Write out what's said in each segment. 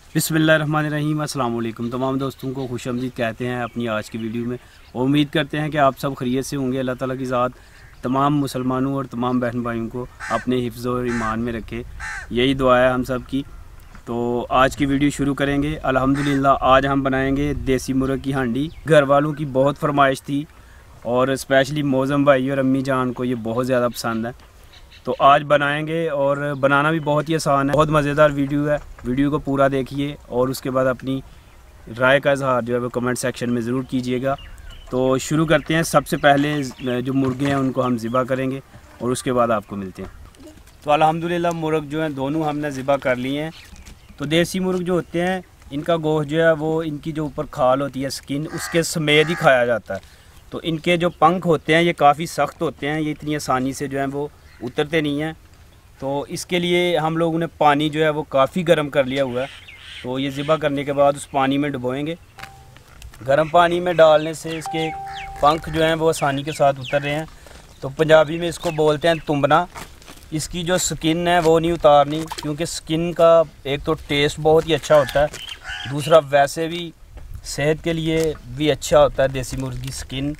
बिस्मिल्लाहिर्रहमानिर्रहीम। अस्सलाम वालेकुम। तमाम दोस्तों को खुशामदीद कहते हैं अपनी आज की वीडियो में। और उम्मीद करते हैं कि आप सब खैरियत से होंगे। अल्लाह ताला की ज़ात तमाम मुसलमानों और तमाम बहन भाइयों को अपने हिफ्ज़ और ईमान में रखे, यही दुआ है हम सब की। तो आज की वीडियो शुरू करेंगे अल्हम्दुलिल्लाह। आज हम बनाएंगे देसी मुर्ग की हांडी। घर वालों की बहुत फरमाइश थी और स्पेशली मौज़म भाई और अम्मी जान को ये बहुत ज़्यादा पसंद है, तो आज बनाएंगे। और बनाना भी बहुत ही आसान है, बहुत मज़ेदार वीडियो है। वीडियो को पूरा देखिए और उसके बाद अपनी राय का इजहार जो है वो कमेंट सेक्शन में ज़रूर कीजिएगा। तो शुरू करते हैं। सबसे पहले जो मुर्गे हैं उनको हम ज़िबा करेंगे और उसके बाद आपको मिलते हैं। तो अल्हम्दुलिल्लाह मुर्ग जो हैं दोनों हमने ज़िबा कर लिए हैं। तो देसी मुर्ग जो होते हैं इनका गोश्त जो है वो इनकी जो ऊपर खाल होती है स्किन, उसके समेत ही खाया जाता है। तो इनके जो पंख होते हैं ये काफ़ी सख्त होते हैं, ये इतनी आसानी से जो है वो उतरते नहीं हैं। तो इसके लिए हम लोगों ने पानी जो है वो काफ़ी गर्म कर लिया हुआ है। तो ये ज़िबा करने के बाद उस पानी में डुबोएंगे। गर्म पानी में डालने से इसके पंख जो हैं वो आसानी के साथ उतर रहे हैं। तो पंजाबी में इसको बोलते हैं तुंबना। इसकी जो स्किन है वो नहीं उतारनी, क्योंकि स्किन का एक तो टेस्ट बहुत ही अच्छा होता है, दूसरा वैसे भी सेहत के लिए भी अच्छा होता है देसी मुर्गी की स्किन।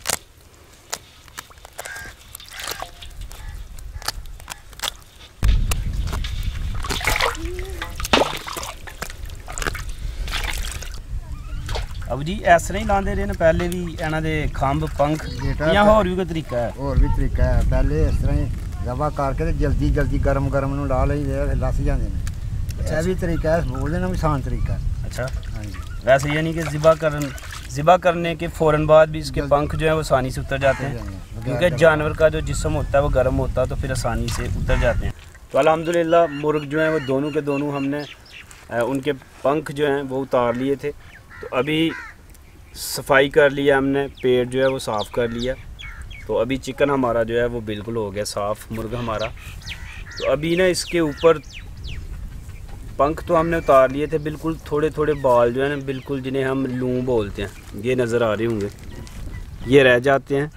अब जी इस तरह ही लाते रहे पहले भी इन्हों के खंभ पंख, या होर भी कोई तरीका है? होर भी तरीका है। पहले इस तरह ही ज़बा करके जल्दी जल्दी गरम गरम नूं ला लई दे, लस जाते हैं। यह भी तरीका है, बोलते ना भी आसान तरीका है। अच्छा हाँ जी। वैसे यानी कि ज़िबा करने के फ़ौरन बाद भी इसके पंख जो है वो आसानी से उतर जाते हैं, क्योंकि जानवर का जो जिस्म होता है वो गर्म होता है, तो फिर आसानी से उतर जाते हैं। तो अल्हम्दुलिल्लाह मुर्ग जो हैं वो दोनों के दोनों हमने उनके पंख जो हैं वो उतार लिए थे। तो अभी सफाई कर लिया हमने, पेट जो है वो साफ़ कर लिया। तो अभी चिकन हमारा जो है वो बिल्कुल हो गया साफ़, मुर्गा हमारा। तो अभी ना इसके ऊपर पंख तो हमने उतार लिए थे, बिल्कुल थोड़े थोड़े बाल जो है ना, बिल्कुल जिन्हें हम लूं बोलते हैं, ये नज़र आ रहे होंगे, ये रह जाते हैं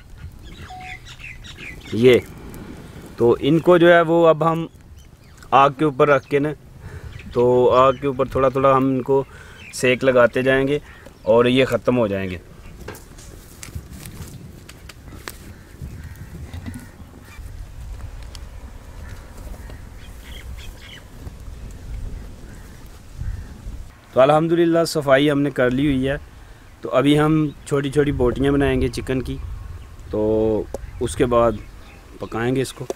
ये। तो इनको जो है वो अब हम आग के ऊपर रख के ना, तो आग के ऊपर थोड़ा थोड़ा हम इनको सेक लगाते जाएंगे और ये ख़त्म हो जाएंगे। तो अल्हम्दुलिल्लाह सफाई हमने कर ली हुई है। तो अभी हम छोटी छोटी बोटियाँ बनाएंगे चिकन की, तो उसके बाद पकाएंगे इसको।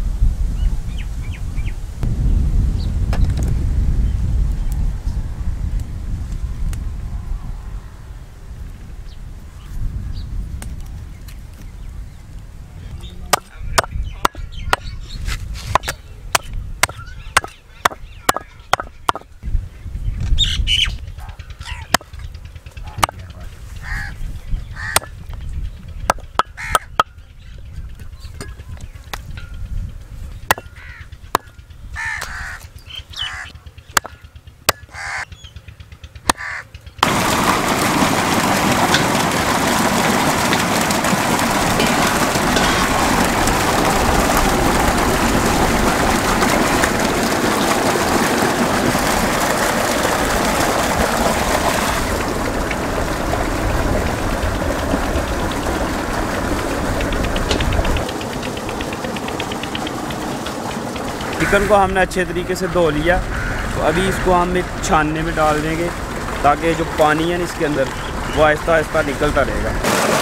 चिकन को हमने अच्छे तरीके से धो लिया। तो अभी इसको हम एक छानने में डाल देंगे, ताकि जो पानी है ना इसके अंदर वो आहिस्ता आहिस्ता निकलता रहेगा।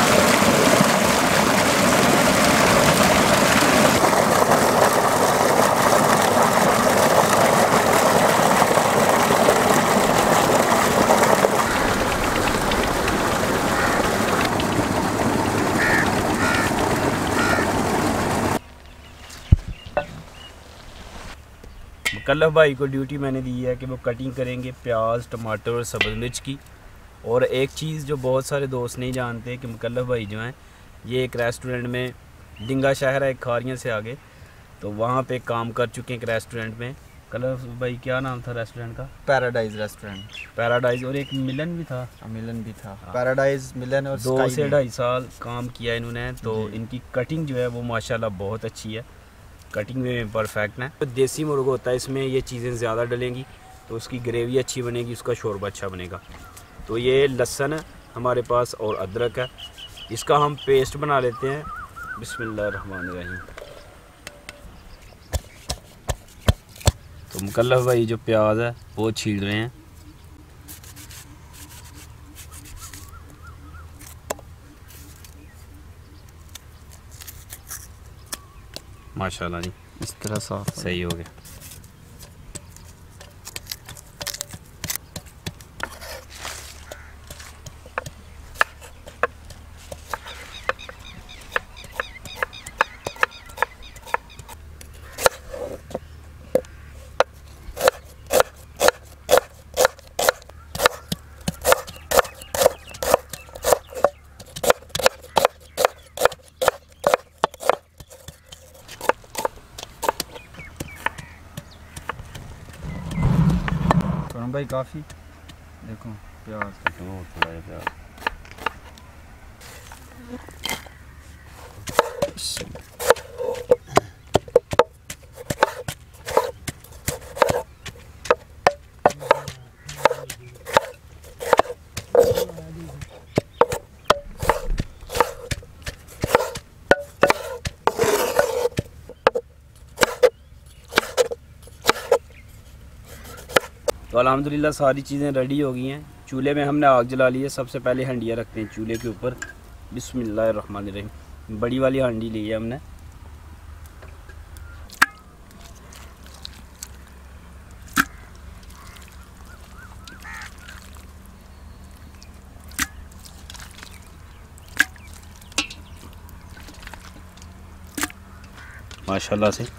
मुकल्लफ भाई को ड्यूटी मैंने दी है कि वो कटिंग करेंगे प्याज टमाटर और सब्ज़ मिर्च की। और एक चीज़ जो बहुत सारे दोस्त नहीं जानते कि मुकल्लफ भाई जो हैं ये एक रेस्टोरेंट में, डिंगा शहर है एक खारियाँ से आगे, तो वहाँ पे काम कर चुके हैं एक रेस्टोरेंट में। मुकल्लफ भाई क्या नाम था रेस्टोरेंट का? Paradise restaurant. पैराडाइज। और एक मिलन भी था? मिलन भी था। पैराडाइज मिलन और 2 से 2.5 साल काम किया इन्होंने। तो इनकी कटिंग जो है वो माशाल्लाह बहुत अच्छी है, कटिंग में परफेक्ट है। तो देसी मुर्गा होता है, इसमें ये चीज़ें ज़्यादा डलेंगी, तो उसकी ग्रेवी अच्छी बनेगी, उसका शोरबा अच्छा बनेगा। तो ये लहसुन है हमारे पास और अदरक है, इसका हम पेस्ट बना लेते हैं। बिस्मिल्लाहिर्रहमानिर्रहीम। तो मुकल्लफ भाई जो प्याज है वो छील रहे हैं। माशाल्लाह जी, इस तरह साफ सही हो गया। भाई काफ़ी देखो प्याज थोड़ा प्याज। तो अल्हम्दुलिल्लाह सारी चीज़ें रेडी हो गई हैं। चूल्हे में हमने आग जला ली है। सबसे पहले हंडिया रखते हैं चूल्हे के ऊपर। बिस्मिल्लाहिर्रहमानिर्रहीम। बड़ी वाली हांडी ली है हमने। माशाल्लाह से।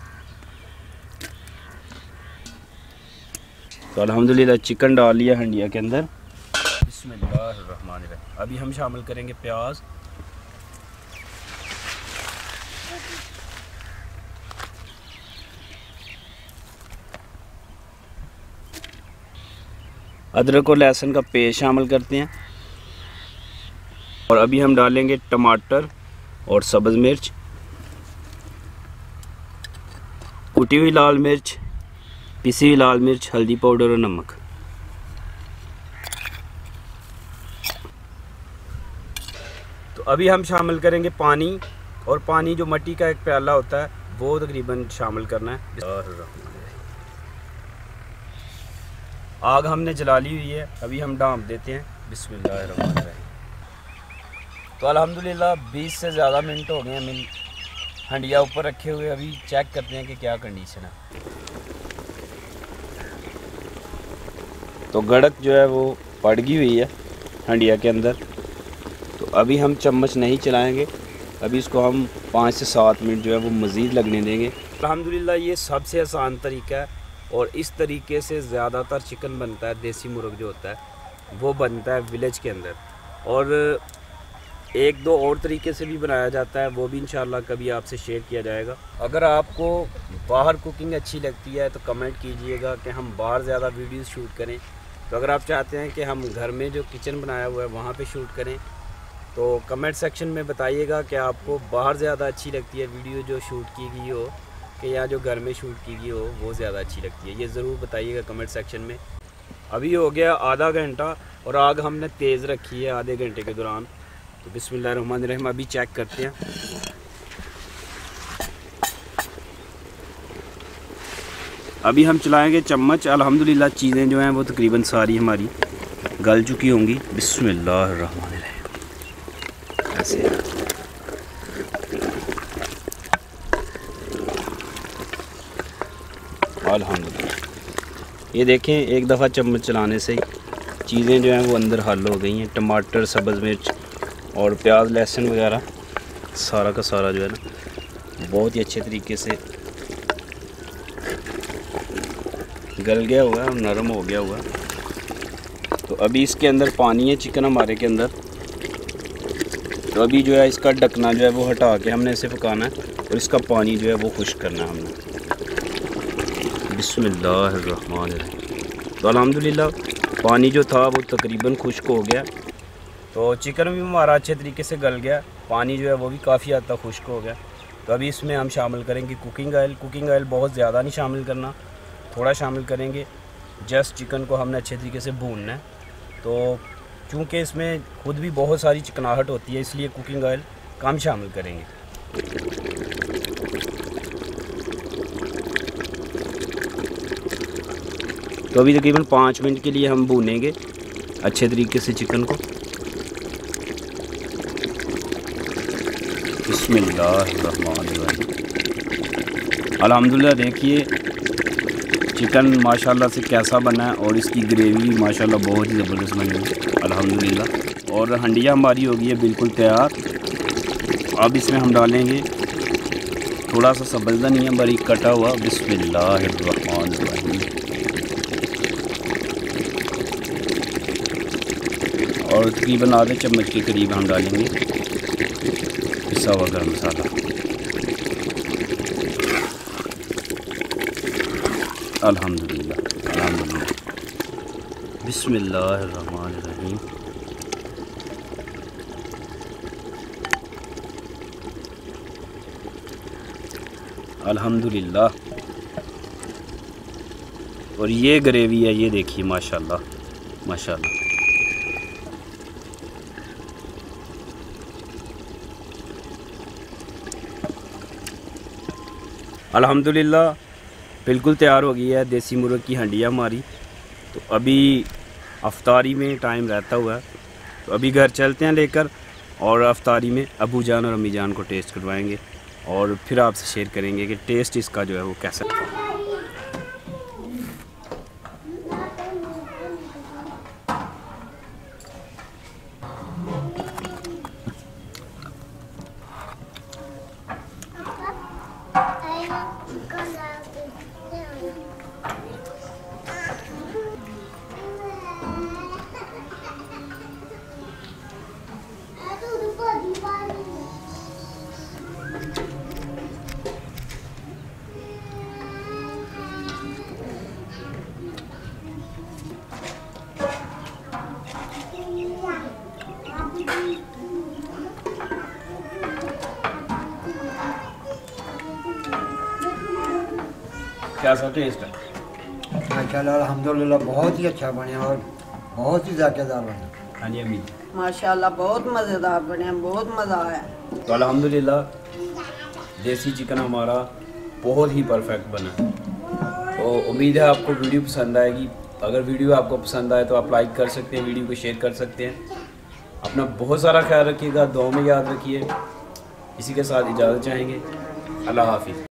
तो अल्हम्दुलिल्लाह चिकन डाल लिया हंडिया के अंदर। बिस्मिल्लाहिर्रहमानिर्रहीम। अभी हम शामिल करेंगे प्याज, अदरक और लहसुन का पेस्ट शामिल करते हैं। और अभी हम डालेंगे टमाटर और सब्ज़ मिर्च, कुटी हुई लाल मिर्च, पिसी हुई लाल मिर्च, हल्दी पाउडर और नमक। तो अभी हम शामिल करेंगे पानी, और पानी जो मट्टी का एक प्याला होता है वो तकरीबन शामिल करना है। आग हमने जला ली हुई है, अभी हम डांप देते हैं। बिस्मिल्लाहिर्रहमानिर्रहीम। तो अल्हम्दुलिल्लाह 20 से ज़्यादा मिनट हो गए हैं हंडिया ऊपर रखे हुए। अभी चेक करते हैं कि क्या कंडीशन है। तो गड़क जो है वो पड़ गई हुई है हंडिया के अंदर। तो अभी हम चम्मच नहीं चलाएंगे, अभी इसको हम 5 से 7 मिनट जो है वो मज़ीद लगने देंगे। अल्हम्दुलिल्लाह ये सबसे आसान तरीका है, और इस तरीके से ज़्यादातर चिकन बनता है, देसी मुर्ग जो होता है वो बनता है विलेज के अंदर। और एक दो और तरीके से भी बनाया जाता है, वो भी इंशाल्लाह कभी आपसे शेयर किया जाएगा। अगर आपको बाहर कुकिंग अच्छी लगती है तो कमेंट कीजिएगा कि हम बाहर ज़्यादा वीडियोस शूट करें। तो अगर आप चाहते हैं कि हम घर में जो किचन बनाया हुआ है वहाँ पे शूट करें तो कमेंट सेक्शन में बताइएगा कि आपको बाहर ज़्यादा अच्छी लगती है वीडियो जो शूट की गई हो, कि या जो घर में शूट की गई हो वो ज़्यादा अच्छी लगती है। ये ज़रूर बताइएगा कमेंट सेक्शन में। अभी हो गया आधा घंटा और आग हमने तेज़ रखी है आधे घंटे के दौरान। तो बिस्मिल्लाहिर्रहमानिर्रहीम अभी चेक करते हैं। अभी हम चलाएंगे चम्मच। अल्हम्दुलिल्लाह चीज़ें जो हैं वो तकरीबन सारी हमारी गल चुकी होंगी। बिस्मिल्लाहिर्रहमानिर्रहीम। ऐसे अल्हम्दुलिल्लाह। ये देखें, एक दफ़ा चम्मच चलाने से चीज़ें जो हैं वो अंदर हल हो गई हैं। टमाटर, सब्ज़ मिर्च और प्याज, लहसुन वगैरह सारा का सारा जो है ना बहुत ही अच्छे तरीके से गल गया हुआ है और नरम हो गया हुआ है। तो अभी इसके अंदर पानी है चिकन हमारे के अंदर। तो अभी जो है इसका ढकना जो है वो हटा के हमने इसे पकाना है और इसका पानी जो है वो खुश्क करना है हमने। बिस्मिल्लाहिर्रहमानिर्रहीम। तो अल्हम्दुलिल्लाह पानी जो था वो तकरीबन खुश्क हो गया। तो चिकन भी हमारा अच्छे तरीके से गल गया, पानी जो है वो भी काफ़ी हद तक खुश्क हो गया। तो अभी इसमें हम शामिल करेंगे कुकिंग ऑयल। कुकिंग ऑयल बहुत ज़्यादा नहीं शामिल करना, थोड़ा शामिल करेंगे। जस्ट चिकन को हमने अच्छे तरीके से भूनना है। तो चूँकि इसमें खुद भी बहुत सारी चिकनाहट होती है, इसलिए कुकिंग ऑयल कम शामिल करेंगे। तो अभी तकरीबन 5 मिनट के लिए हम भूनेंगे अच्छे तरीके से चिकन को। बिस्मिल्लाहिर्रहमानिर्रहीम। अल्हम्दुलिल्लाह देखिए चिकन माशाल्लाह से कैसा बना है और इसकी ग्रेवी माशाल्लाह बहुत ही ज़बरदस्त बनी है अल्हम्दुलिल्लाह। और हंडिया हमारी हो गई है बिल्कुल तैयार। अब इसमें हम डालेंगे थोड़ा सा सब्ज़ धनिया बारीक कटा हुआ। बिस्मिल्लाहिर्रहमानिर्रहीम। और तकरीबन आधे चम्मच के करीब हम डालेंगे पिसा हुआ गरम मसाला। अल्हम्दुलिल्लाह अल्हम्दुलिल्लाह। बिस्मिल्लाहिर्रहमानिर्रहीम। अल्हम्दुलिल्लाह। और ये ग्रेवी है, ये देखिए माशाल्लाह माशाल्लाह। अल्हम्दुलिल्लाह बिल्कुल तैयार हो गई है देसी मुर्ग की हंडिया हमारी। तो अभी अफ्तारी में टाइम रहता हुआ है, तो अभी घर चलते हैं लेकर और अफ्तारी में अबू जान और अम्मी जान को टेस्ट करवाएंगे और फिर आपसे शेयर करेंगे कि टेस्ट इसका जो है वो कैसा है। कैसा टेस्ट है? माशाल्लाह अल्हम्दुलिल्लाह बहुत ही अच्छा बने और बहुत ही जायकेदार बने। हाँ जी अम्मी। माशाल्लाह बहुत मज़ेदार बने, बहुत मज़ा आया। तो अल्हम्दुलिल्लाह देसी चिकन हमारा बहुत ही परफेक्ट बना। तो उम्मीद है आपको वीडियो पसंद आएगी। अगर वीडियो आपको पसंद आए तो आप लाइक कर सकते हैं, वीडियो को शेयर कर सकते हैं। अपना बहुत सारा ख्याल रखिएगा, दुआ में याद रखिए। इसी के साथ इजाज़त चाहेंगे। अल्लाह हाफिज़।